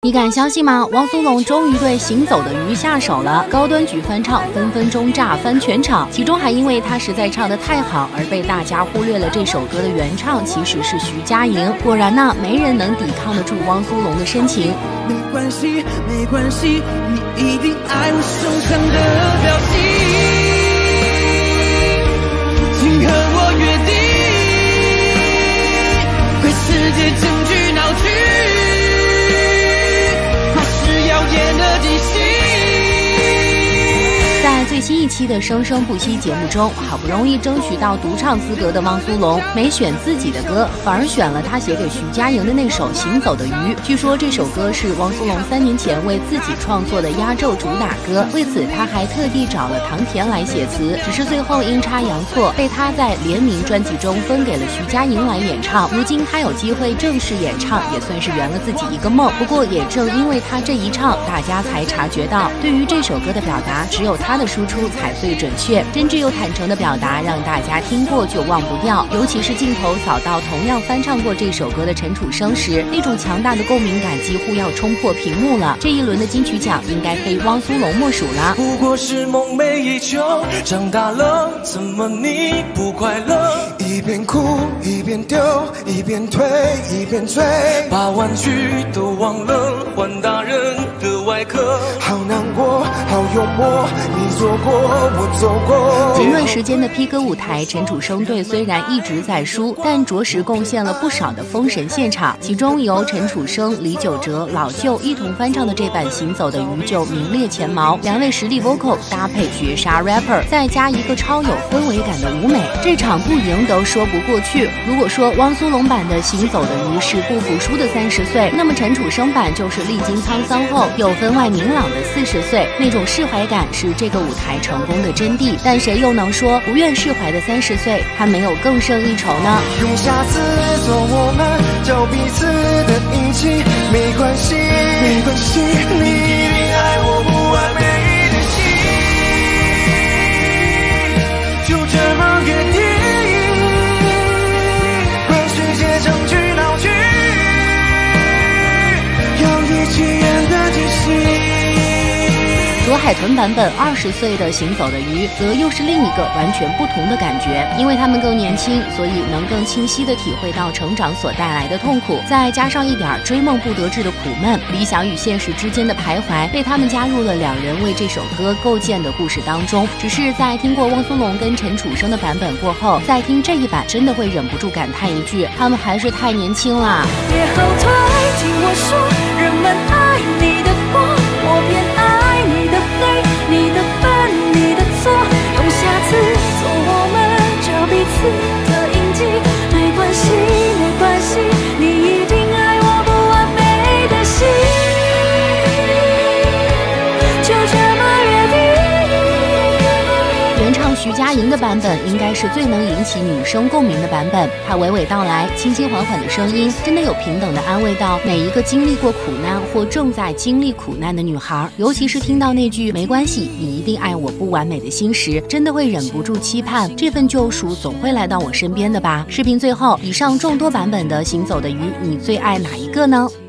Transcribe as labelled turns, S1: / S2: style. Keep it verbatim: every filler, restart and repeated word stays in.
S1: 你敢相信吗？汪苏泷终于对《行走的鱼》下手了，高端局翻唱，分分钟炸翻全场。其中还因为他实在唱得太好，而被大家忽略了这首歌的原唱其实是徐佳莹。果然呢，没人能抵抗得住汪苏泷的深情。
S2: 没关系，没关系，你一定爱我手上的表情，请和我约定，快世界证据闹剧，怕是要演的即兴。
S1: 在最新一期的《生生不息》节目中，好不容易争取到独唱资格的汪苏泷，没选自己的歌，反而选了他写给徐佳莹的那首《行走的鱼》。据说这首歌是汪苏泷三年前为自己创作的压轴主打歌，为此他还特地找了唐田来写词，只是最后阴差阳错被他在联名专辑中分给了徐佳莹来演唱。如今他有机会正式演唱，也算是圆了自己一个梦。不过也正因为他这一唱，大家才察觉到，对于这首歌的表达，只有他的输出才最准确，真挚又坦诚的表达让大家听过就忘不掉。尤其是镜头扫到同样翻唱过这首歌的陈楚生时，那种强大的共鸣感几乎要冲破屏幕了。这一轮的金曲奖应该非汪苏泷莫属了。
S2: 不过是梦寐以求，长大了怎么你不快乐？一边哭一边丢，一边退一边追，把玩具都忘了换大人的外壳，好难过好幽默，你做过我走过。
S1: 前段时间的 P 歌舞台，陈楚生队虽然一直在输，但着实贡献了不少的封神现场，其中由陈楚生、李玖哲、老舅一同翻唱的这版《行走的鱼》就名列前茅。两位实力 vocal 搭配绝杀 rapper， 再加一个超有氛围感的舞美，这场不赢都说不过去。如果说汪苏泷版的《行走的鱼》是不服输的三十岁，那么陈楚生版就是历经沧桑后又分外明朗的四十岁，那种释怀感是这个舞台成功的真谛。但谁又能说不愿释怀的三十岁他没有更胜一筹呢？
S2: 用下次做我们交彼此的运气，没关系没关系，你一定爱我不完美的心，就这么约定，快世界证据闹剧，要一起演的即兴。
S1: 左海豚版本二十岁的《行走的鱼》则又是另一个完全不同的感觉，因为他们更年轻，所以能更清晰地体会到成长所带来的痛苦，再加上一点追梦不得志的苦闷，理想与现实之间的徘徊，被他们加入了两人为这首歌构建的故事当中。只是在听过汪苏泷跟陈楚生的版本过后，再听这一版，真的会忍不住感叹一句：他们还是太年轻啦。
S3: 别后退，听我说，人们爱你的光，我偏爱你的黑，你的笨，你的错，用下次做我们找彼此的印记，没关系，没关系，你一定爱我不完美的心，就这么约定。
S1: 原唱徐佳莹的版本应该是最能引起女生共鸣的版本，她娓娓道来，轻轻缓缓的声音，真的有平等的安慰到每一个经历过苦难或正在经历苦难的女孩。尤其是听到那句没关系，你一定爱我不完美的心时，真的会忍不住期盼这份救赎总会来到我身边的吧。视频最后，以上众多版本的《行走的鱼》，你最爱哪一个呢？